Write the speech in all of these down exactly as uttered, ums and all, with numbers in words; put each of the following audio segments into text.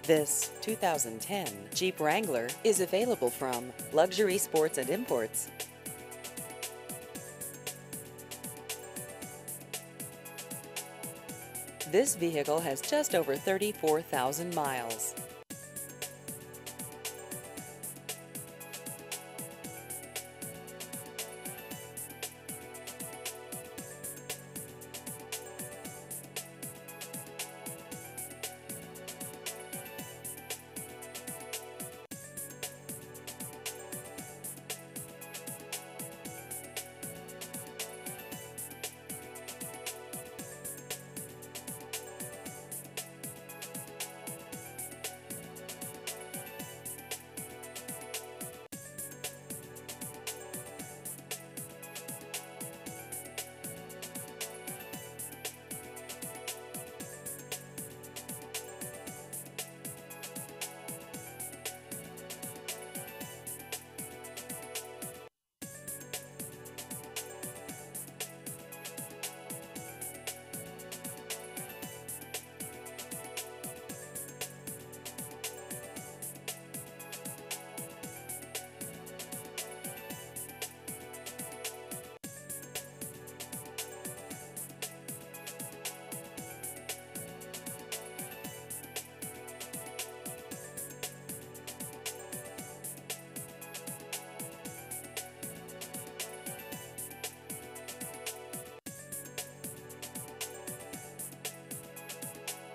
This two thousand ten Jeep Wrangler is available from Luxury Sports and Imports. This vehicle has just over thirty-four thousand miles.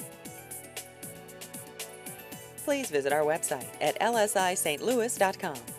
Please visit our website at L S I St Louis dot com.